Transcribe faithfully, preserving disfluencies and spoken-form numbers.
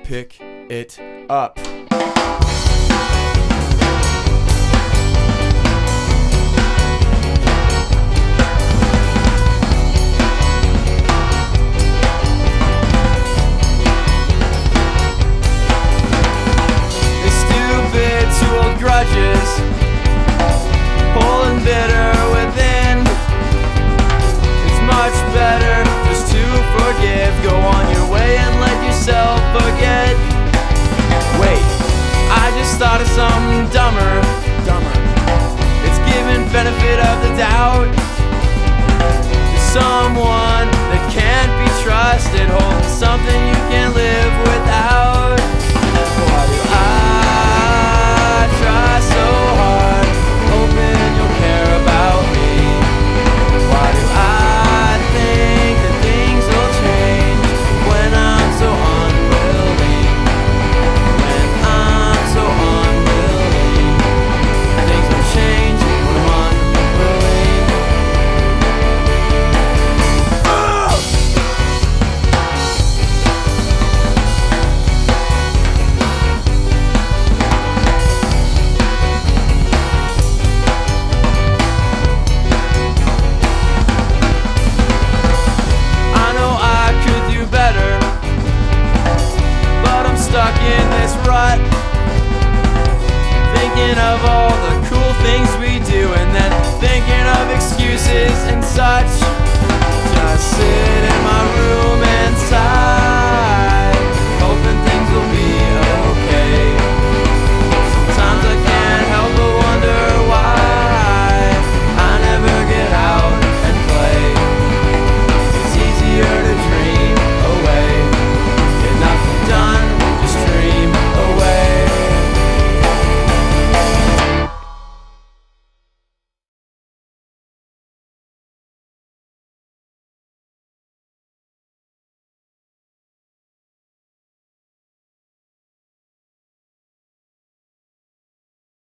pick it up. Grudges, holding bitter within. It's much better just to forgive. Go on your way and let yourself forget. Wait, I just thought of something dumber. Dumber. It's giving benefit of the doubt.